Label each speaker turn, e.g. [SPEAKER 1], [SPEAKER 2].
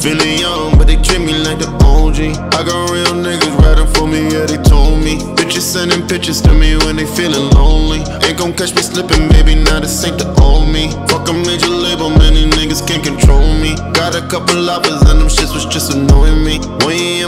[SPEAKER 1] Feeling young, but they treat me like the OG. I got real niggas riding for me, yeah, they told me. Bitches sending pictures to me when they feeling lonely. Ain't gon' catch me slipping, baby, now this ain't the old me. Fuck a major label, many niggas can't control me. Got a couple offers and them shits was just annoying me. When you